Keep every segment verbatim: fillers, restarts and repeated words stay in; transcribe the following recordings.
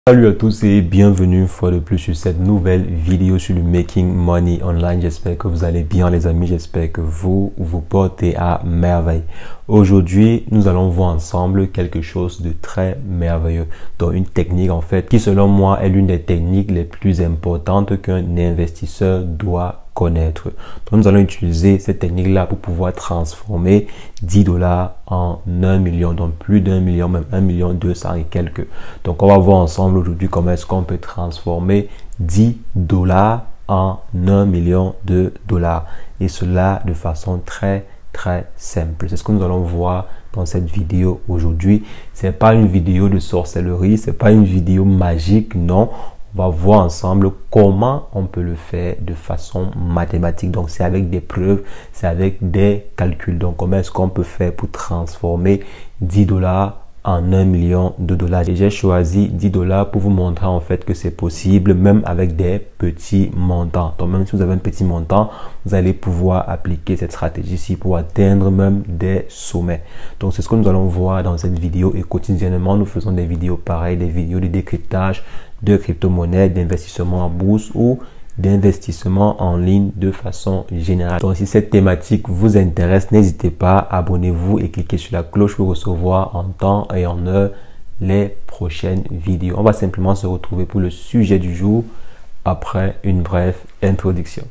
Salut à tous et bienvenue une fois de plus sur cette nouvelle vidéo sur le Making Money Online. J'espère que vous allez bien les amis, j'espère que vous vous portez à merveille. Aujourd'hui, nous allons voir ensemble quelque chose de très merveilleux, donc une technique en fait qui selon moi est l'une des techniques les plus importantes qu'un investisseur doit connaître. Donc nous allons utiliser cette technique là pour pouvoir transformer dix dollars en un million, donc plus d'un million, même un million deux cents et quelques. Donc on va voir ensemble aujourd'hui comment est-ce qu'on peut transformer dix dollars en un million de dollars, et cela de façon très très simple. C'est ce que nous allons voir dans cette vidéo aujourd'hui. C'est pas une vidéo de sorcellerie, c'est pas une vidéo magique, non. On va voir ensemble comment on peut le faire de façon mathématique. Donc, c'est avec des preuves, c'est avec des calculs. Donc, comment est-ce qu'on peut faire pour transformer dix dollars en un million de dollars? Et j'ai choisi dix dollars pour vous montrer en fait que c'est possible, même avec des petits montants. Donc, même si vous avez un petit montant, vous allez pouvoir appliquer cette stratégie-ci pour atteindre même des sommets. Donc, c'est ce que nous allons voir dans cette vidéo. Et quotidiennement, nous faisons des vidéos pareilles, des vidéos de décryptage de crypto-monnaies, d'investissement en bourse ou d'investissement en ligne de façon générale. Donc si cette thématique vous intéresse, n'hésitez pas, abonnez-vous et cliquez sur la cloche pour recevoir en temps et en heure les prochaines vidéos. On va simplement se retrouver pour le sujet du jour après une brève introduction.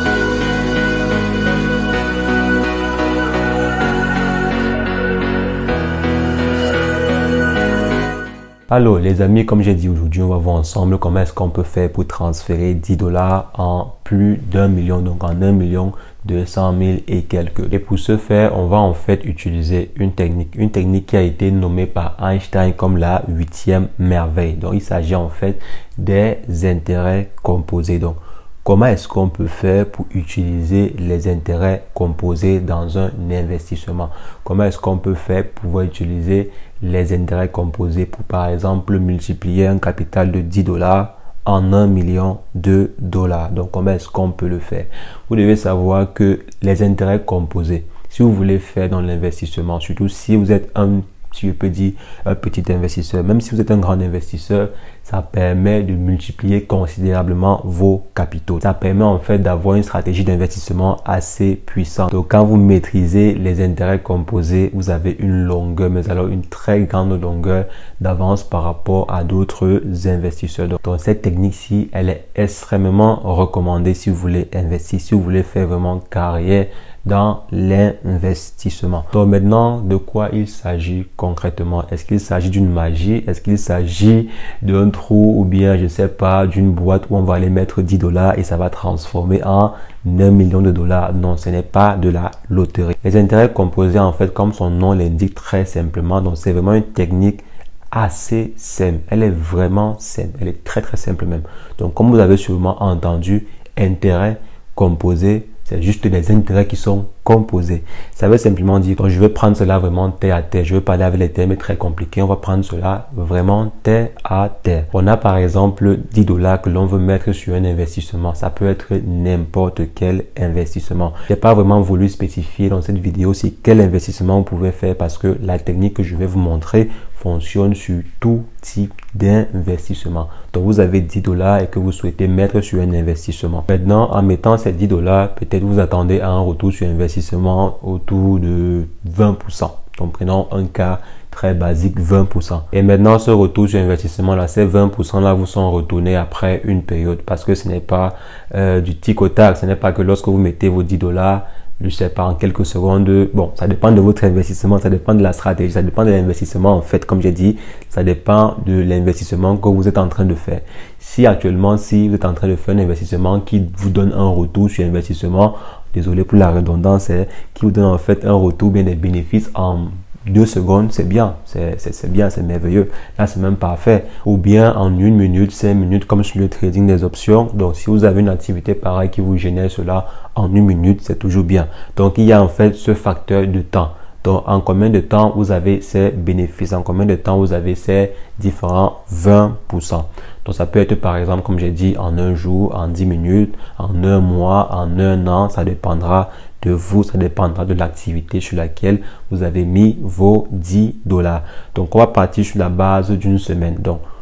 Alors les amis, comme j'ai dit aujourd'hui, on va voir ensemble comment est-ce qu'on peut faire pour transférer dix dollars en plus d'un million, donc en un million deux cent mille et quelques. Et pour ce faire, on va en fait utiliser une technique, une technique qui a été nommée par Einstein comme la huitième merveille. Donc il s'agit en fait des intérêts composés. Donc comment est-ce qu'on peut faire pour utiliser les intérêts composés dans un investissement? Comment est-ce qu'on peut faire pour pouvoir utiliser les intérêts composés pour par exemple multiplier un capital de dix dollars en un million de dollars? Donc comment est-ce qu'on peut le faire? Vous devez savoir que les intérêts composés, si vous voulez faire dans l'investissement, surtout si vous êtes un, si je peux dire, un petit investisseur, même si vous êtes un grand investisseur, ça permet de multiplier considérablement vos capitaux. Ça permet en fait d'avoir une stratégie d'investissement assez puissante. Donc quand vous maîtrisez les intérêts composés, vous avez une longueur, mais alors une très grande longueur d'avance par rapport à d'autres investisseurs. Donc, donc cette technique-ci, elle est extrêmement recommandée si vous voulez investir, si vous voulez faire vraiment carrière dans l'investissement. Donc maintenant, de quoi il s'agit concrètement? Est-ce qu'il s'agit d'une magie? Est-ce qu'il s'agit d'un trou ou bien, je sais pas, d'une boîte où on va aller mettre dix dollars et ça va transformer en un million de dollars? Non, ce n'est pas de la loterie. Les intérêts composés, en fait, comme son nom l'indique très simplement, donc c'est vraiment une technique assez simple. Elle est vraiment simple. Elle est très très simple même. Donc comme vous avez sûrement entendu, intérêts composés, c'est juste des intérêts qui sont composés. Ça veut simplement dire que je vais prendre cela vraiment terre à terre. Je vais parler avec les termes très compliqués. On va prendre cela vraiment terre à terre. On a par exemple dix dollars que l'on veut mettre sur un investissement. Ça peut être n'importe quel investissement. Je n'ai pas vraiment voulu spécifier dans cette vidéo si quel investissement vous pouvez faire parce que la technique que je vais vous montrer fonctionne sur tout type d'investissement. Donc vous avez dix dollars et que vous souhaitez mettre sur un investissement. Maintenant, en mettant ces dix dollars, peut-être vous attendez à un retour sur investissement autour de vingt pour cent. Donc prenons un cas très basique, vingt pour cent. Et maintenant, ce retour sur investissement là, ces vingt pour cent là vous sont retournés après une période parce que ce n'est pas euh, du tic au tac. Ce n'est pas que lorsque vous mettez vos dix dollars, je sais pas, en quelques secondes. Bon, ça dépend de votre investissement, ça dépend de la stratégie, ça dépend de l'investissement. En fait, comme j'ai dit, ça dépend de l'investissement que vous êtes en train de faire. Si actuellement, si vous êtes en train de faire un investissement qui vous donne un retour sur investissement, désolé pour la redondance, hein, qui vous donne en fait un retour, bien des bénéfices en deux secondes, c'est bien, c'est bien, c'est merveilleux. Là, c'est même parfait. Ou bien en une minute, cinq minutes, comme sur le trading des options. Donc, si vous avez une activité pareille qui vous génère cela en une minute, c'est toujours bien. Donc, il y a en fait ce facteur de temps. Donc, en combien de temps vous avez ces bénéfices? En combien de temps vous avez ces différents vingt pour cent? Donc, ça peut être par exemple, comme j'ai dit, en un jour, en dix minutes, en un mois, en un an. Ça dépendra de vous, ça dépendra de l'activité sur laquelle vous avez mis vos dix dollars. Donc, on va partir sur la base d'une semaine. Donc,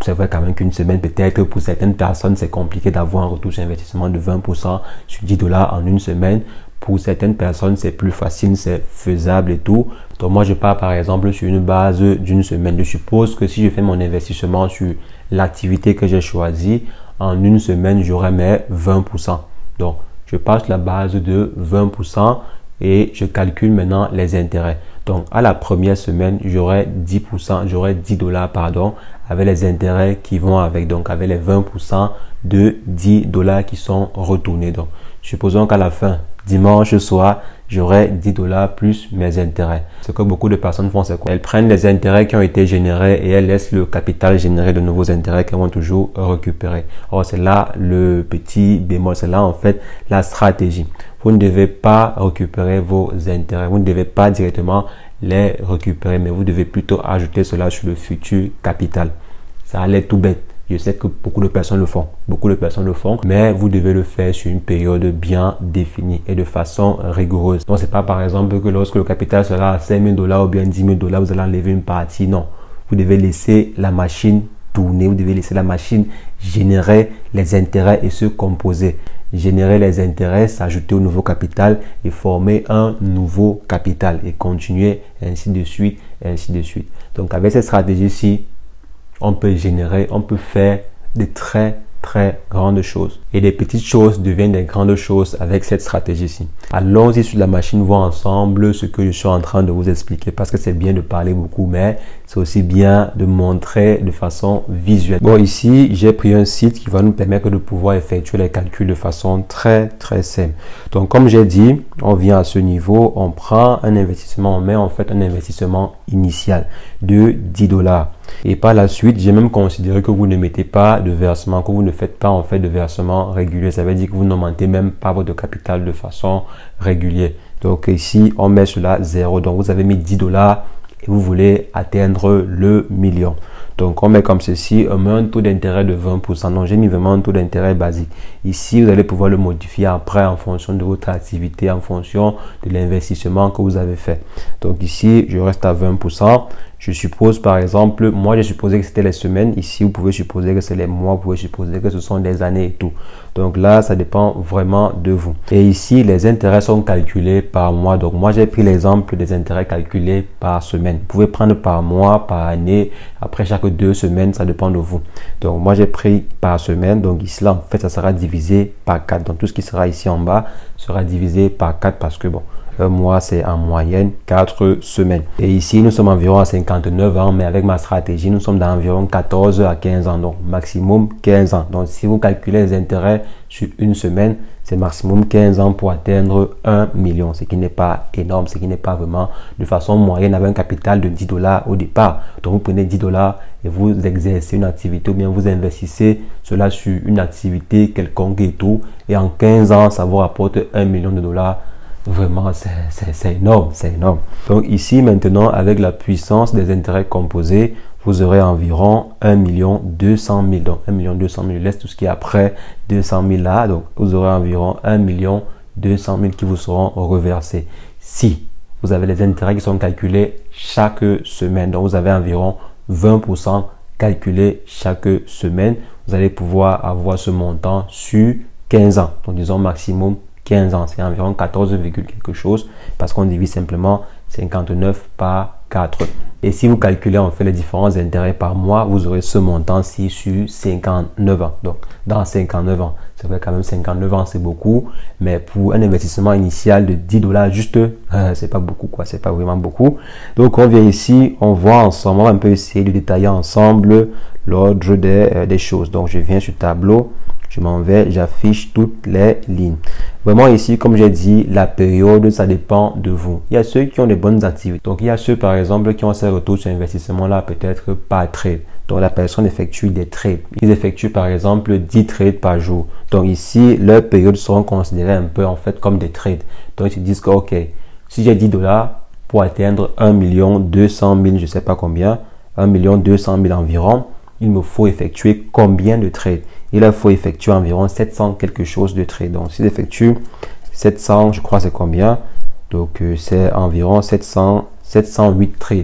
c'est vrai quand même qu'une semaine, peut-être pour certaines personnes, c'est compliqué d'avoir un retour sur investissement de vingt pour cent sur dix dollars en une semaine. Pour certaines personnes, c'est plus facile, c'est faisable et tout. Donc moi, je pars par exemple sur une base d'une semaine. Je suppose que si je fais mon investissement sur l'activité que j'ai choisie, en une semaine, j'aurai mes vingt pour cent. Donc, je pars sur la base de vingt pour cent et je calcule maintenant les intérêts. Donc, à la première semaine, j'aurai dix pour cent, j'aurai dix dollars, pardon, avec les intérêts qui vont avec, donc avec les vingt pour cent de dix dollars qui sont retournés. Donc, supposons qu'à la fin, dimanche soir, j'aurai dix dollars plus mes intérêts. Ce que beaucoup de personnes font, c'est quoi? Elles prennent les intérêts qui ont été générés et elles laissent le capital générer de nouveaux intérêts qu'elles vont toujours récupérer. Or, c'est là le petit bémol, c'est là en fait la stratégie. Vous ne devez pas récupérer vos intérêts, vous ne devez pas directement les récupérer, mais vous devez plutôt ajouter cela sur le futur capital. Ça a l'air tout bête. Je sais que beaucoup de personnes le font, beaucoup de personnes le font, mais vous devez le faire sur une période bien définie et de façon rigoureuse. Donc, c'est pas par exemple que lorsque le capital sera à cinq mille dollars ou bien dix mille dollars, vous allez enlever une partie. Non, vous devez laisser la machine tourner, vous devez laisser la machine générer les intérêts et se composer. Générer les intérêts, s'ajouter au nouveau capital et former un nouveau capital et continuer ainsi de suite, ainsi de suite. Donc, avec cette stratégie-ci, on peut générer, on peut faire de très très grandes choses. Et des petites choses deviennent des grandes choses avec cette stratégie-ci. Allons-y sur la machine, voir ensemble ce que je suis en train de vous expliquer, parce que c'est bien de parler beaucoup, mais c'est aussi bien de montrer de façon visuelle. Bon, ici, j'ai pris un site qui va nous permettre de pouvoir effectuer les calculs de façon très très simple. Donc, comme j'ai dit, on vient à ce niveau, on prend un investissement, on met en fait un investissement initial de dix dollars. Et par la suite, j'ai même considéré que vous ne mettez pas de versement, que vous ne faites pas en fait de versement régulier. Ça veut dire que vous n'augmentez même pas votre capital de façon régulière. Donc ici, on met cela zéro. Donc vous avez mis dix dollars et vous voulez atteindre le million. Donc on met comme ceci, on met un taux d'intérêt de vingt pour cent. Donc j'ai mis vraiment un taux d'intérêt basique. Ici, vous allez pouvoir le modifier après en fonction de votre activité, en fonction de l'investissement que vous avez fait. Donc ici, je reste à vingt pour cent. Je suppose par exemple, moi j'ai supposé que c'était les semaines. Ici, vous pouvez supposer que c'est les mois, vous pouvez supposer que ce sont des années et tout. Donc là, ça dépend vraiment de vous. Et ici, les intérêts sont calculés par mois. Donc moi, j'ai pris l'exemple des intérêts calculés par semaine. Vous pouvez prendre par mois, par année, après chaque deux semaines, ça dépend de vous. Donc moi, j'ai pris par semaine. Donc ici, là, en fait, ça sera divisé par quatre. Donc tout ce qui sera ici en bas sera divisé par quatre parce que bon, un mois, c'est en moyenne quatre semaines. Et ici, nous sommes environ à cinquante-neuf ans, mais avec ma stratégie, nous sommes d'environ quatorze à quinze ans, donc maximum quinze ans. Donc, si vous calculez les intérêts sur une semaine, c'est maximum quinze ans pour atteindre un million, ce qui n'est pas énorme, ce qui n'est pas vraiment de façon moyenne avec un capital de dix dollars au départ. Donc, vous prenez dix dollars et vous exercez une activité ou bien vous investissez cela sur une activité quelconque et tout. Et en quinze ans, ça vous rapporte un million de dollars. Vraiment, c'est énorme, c'est énorme. Donc ici, maintenant, avec la puissance des intérêts composés, vous aurez environ un million deux cent mille. Donc un million deux cent mille, je laisse tout ce qui est après deux cent mille là. Donc vous aurez environ un million deux cent mille qui vous seront reversés. Si vous avez les intérêts qui sont calculés chaque semaine, donc vous avez environ vingt pour cent calculés chaque semaine, vous allez pouvoir avoir ce montant sur quinze ans. Donc disons maximum quinze ans, c'est environ quatorze, quelque chose parce qu'on divise simplement cinquante-neuf par quatre. Et si vous calculez en fait les différents intérêts par mois, vous aurez ce montant-ci sur cinquante-neuf ans. Donc dans cinquante-neuf ans, c'est vrai quand même cinquante-neuf ans, c'est beaucoup, mais pour un investissement initial de dix dollars juste, euh, c'est pas beaucoup quoi, c'est pas vraiment beaucoup. Donc on vient ici, on voit ensemble, on va un peu essayer de détailler ensemble l'ordre des, euh, des choses. Donc je viens sur tableau. Je m'en vais, j'affiche toutes les lignes. Vraiment ici, comme j'ai dit, la période, ça dépend de vous. Il y a ceux qui ont des bonnes activités. Donc, il y a ceux, par exemple, qui ont ces retours sur investissement-là, peut-être par trade. Donc, la personne effectue des trades. Ils effectuent, par exemple, dix trades par jour. Donc, ici, leurs périodes seront considérées un peu, en fait, comme des trades. Donc, ils disent que, OK, si j'ai dix dollars pour atteindre un million deux cent mille, je ne sais pas combien, un million deux cent mille environ, il me faut effectuer combien de trades? Il faut effectuer environ sept cents quelque chose de trades. Donc, s'il effectue sept cents, je crois c'est combien? Donc, euh, c'est environ sept cents, sept cent huit trades.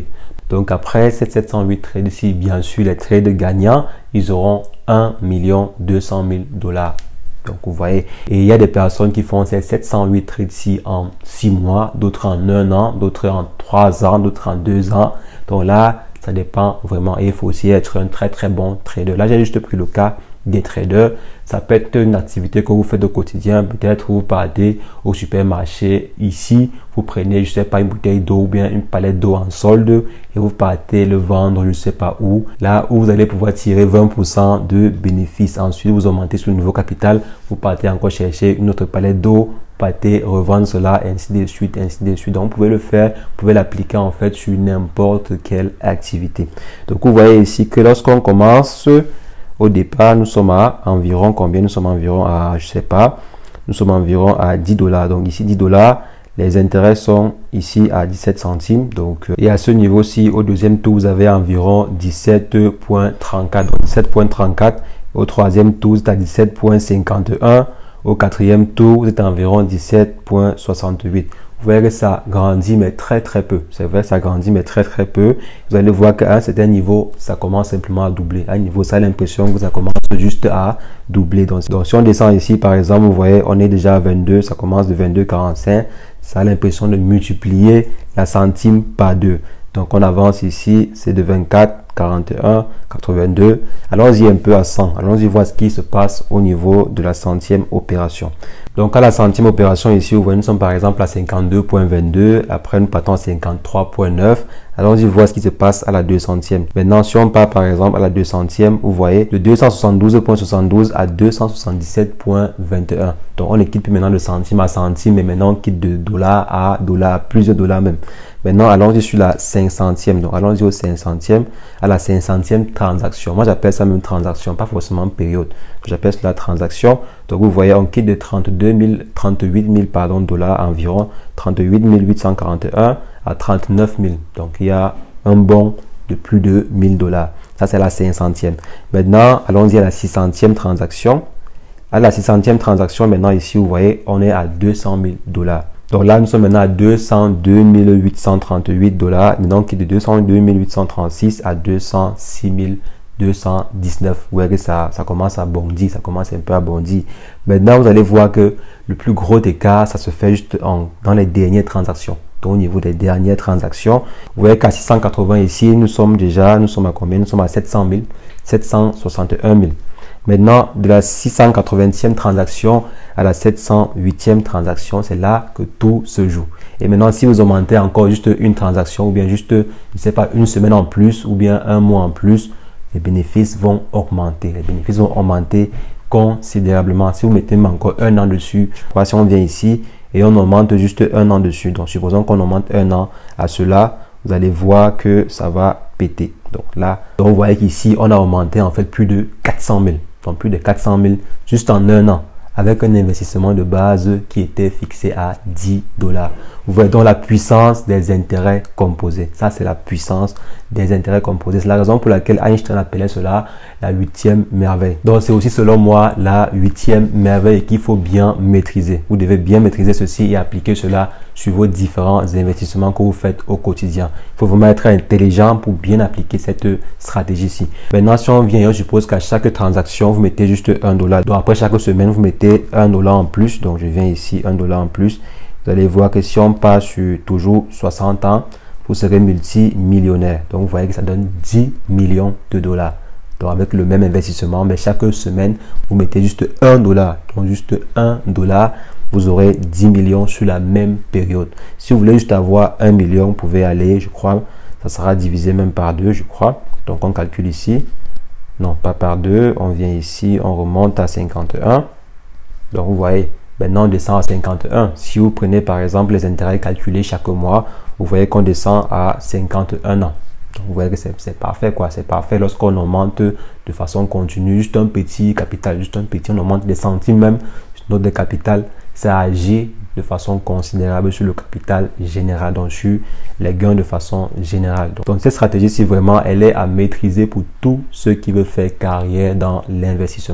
Donc après ces sept cent huit trades ici, bien sûr, les trades gagnants, ils auront un million deux cent mille dollars. Donc vous voyez, et il y a des personnes qui font ces sept cent huit trades ici en six mois, d'autres en un an, d'autres en trois ans, d'autres en deux ans. Donc là, ça dépend vraiment et il faut aussi être un très très bon trader. Là, j'ai juste pris le cas des traders. Ça peut être une activité que vous faites au quotidien. Peut-être vous partez au supermarché ici, vous prenez, je sais pas, une bouteille d'eau ou bien une palette d'eau en solde et vous partez le vendre, je sais pas où. Là où vous allez pouvoir tirer vingt pour cent de bénéfices. Ensuite, vous augmentez sur le nouveau capital. Vous partez encore chercher une autre palette d'eau, partez revendre cela, ainsi de suite, ainsi de suite. Donc, vous pouvez le faire, vous pouvez l'appliquer en fait sur n'importe quelle activité. Donc, vous voyez ici que lorsqu'on commence, au départ, nous sommes à environ combien? Nous sommes environ à, je sais pas, nous sommes environ à dix dollars. Donc ici, dix dollars, les intérêts sont ici à dix-sept centimes. Donc, et à ce niveau-ci, au deuxième tour, vous avez environ dix-sept virgule trente-quatre. Donc dix-sept virgule trente-quatre. Au troisième tour, vous êtes à dix-sept virgule cinquante et un. Au quatrième tour, vous êtes à environ dix-sept virgule soixante-huit. Vous voyez que ça grandit, mais très très peu. C'est vrai, ça grandit, mais très très peu. Vous allez voir qu'à un certain niveau, ça commence simplement à doubler. À un niveau, ça a l'impression que ça commence juste à doubler. Donc, donc, si on descend ici, par exemple, vous voyez, on est déjà à vingt-deux, ça commence de vingt-deux virgule quarante-cinq. Ça a l'impression de multiplier la centime par deux. Donc, on avance ici, c'est de vingt-quatre, quarante et un, quatre-vingt-deux. Allons-y un peu à cent. Allons-y voir ce qui se passe au niveau de la centième opération. Donc, à la centième opération ici, vous voyez, nous sommes par exemple à cinquante-deux virgule vingt-deux. Après, nous partons à cinquante-trois virgule neuf. Allons-y voir ce qui se passe à la deux centième. Maintenant, si on part par exemple à la deux centième, vous voyez, de deux cent soixante-douze virgule soixante-douze à deux cent soixante-dix-sept virgule vingt et un. Donc, on ne quitte plus maintenant de centime à centime, mais maintenant on quitte de dollars à dollars, plusieurs dollars même. Maintenant, allons-y sur la cinq centième. Donc, allons-y au cinq centième, à la cinq centième transaction. Moi, j'appelle ça même transaction, pas forcément période. J'appelle cela transaction. Donc, vous voyez, on quitte de trente-deux mille, trente-huit mille pardon, dollars environ, trente-huit mille huit cent quarante et un à trente-neuf mille. Donc, il y a un bond de plus de mille dollars. Ça, c'est la cinq centième. Maintenant, allons-y à la six centième transaction. À la six centième transaction, maintenant, ici, vous voyez, on est à deux cent mille dollars. Donc là, nous sommes maintenant à deux cent deux mille huit cent trente-huit dollars. Maintenant, qui est de deux cent deux mille huit cent trente-six à deux cent six mille deux cent dix-neuf. Vous voyez que ça, ça commence à bondir, ça commence un peu à bondir. Maintenant, vous allez voir que le plus gros écart, ça se fait juste en, dans les dernières transactions. Donc, au niveau des dernières transactions, vous voyez qu'à six cent quatre-vingts ici, nous sommes déjà, nous sommes à combien? Nous sommes à sept cent mille, sept cent soixante et un mille. Maintenant, de la six cent quatre-vingtième transaction à la sept cent huitième transaction, c'est là que tout se joue. Et maintenant, si vous augmentez encore juste une transaction ou bien juste, je ne sais pas, une semaine en plus ou bien un mois en plus, les bénéfices vont augmenter. Les bénéfices vont augmenter considérablement. Si vous mettez encore un an dessus, si on vient ici et on augmente juste un an dessus, donc supposons qu'on augmente un an à cela, vous allez voir que ça va péter. Donc là, donc vous voyez qu'ici, on a augmenté en fait plus de quatre cent mille. Donc plus de quatre cent mille juste en un an, avec un investissement de base qui était fixé à dix dollars. Vous voyez donc la puissance des intérêts composés. Ça, c'est la puissance des intérêts composés. C'est la raison pour laquelle Einstein appelait cela la huitième merveille. Donc, c'est aussi selon moi la huitième merveille qu'il faut bien maîtriser. Vous devez bien maîtriser ceci et appliquer cela sur vos différents investissements que vous faites au quotidien. Il faut vraiment être intelligent pour bien appliquer cette stratégie-ci. Maintenant, si on vient, je suppose qu'à chaque transaction, vous mettez juste un dollar. Donc, après chaque semaine, vous mettez un dollar en plus. Donc, je viens ici, un dollar en plus. Vous allez voir que si on passe sur toujours soixante ans, vous serez multimillionnaire. Donc, vous voyez que ça donne dix millions de dollars. Donc, avec le même investissement, mais chaque semaine, vous mettez juste un dollar. Donc, juste un dollar, vous aurez dix millions sur la même période. Si vous voulez juste avoir un million, vous pouvez aller, je crois, ça sera divisé même par deux, je crois. Donc, on calcule ici. Non, pas par deux. On vient ici, on remonte à cinquante et un. Donc, vous voyez, maintenant, on descend à cinquante et un. Si vous prenez par exemple les intérêts calculés chaque mois, vous voyez qu'on descend à cinquante et un ans. Donc, vous voyez que c'est parfait, quoi. C'est parfait lorsqu'on augmente de façon continue, juste un petit capital, juste un petit, on augmente des centimes même, notre de capital, ça agit de façon considérable sur le capital général, donc sur les gains de façon générale. Donc, cette stratégie, si vraiment, elle est à maîtriser pour tous ceux qui veulent faire carrière dans l'investissement.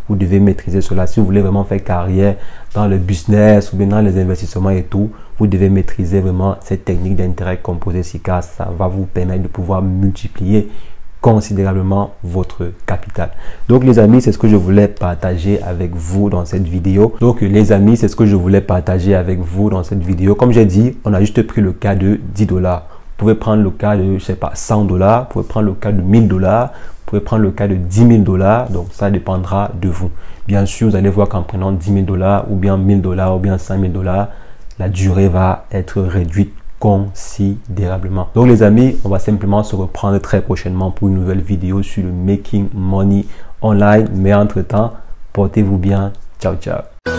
Vous devez maîtriser cela. Si vous voulez vraiment faire carrière dans le business ou bien dans les investissements et tout, vous devez maîtriser vraiment cette technique d'intérêt composé si car ça va vous permettre de pouvoir multiplier considérablement votre capital. Donc les amis, c'est ce que je voulais partager avec vous dans cette vidéo. Donc les amis, c'est ce que je voulais partager avec vous dans cette vidéo. Comme j'ai dit, on a juste pris le cas de dix dollars. Vous pouvez prendre le cas de, je sais pas, cent dollars. Vous pouvez prendre le cas de mille dollars. Vous pouvez prendre le cas de dix mille dollars. Donc ça dépendra de vous. Bien sûr, vous allez voir qu'en prenant dix mille dollars ou bien mille dollars ou bien cinq mille dollars, la durée va être réduite considérablement. Donc les amis, on va simplement se reprendre très prochainement pour une nouvelle vidéo sur le Making Money Online. Mais entre temps, portez-vous bien. Ciao, ciao.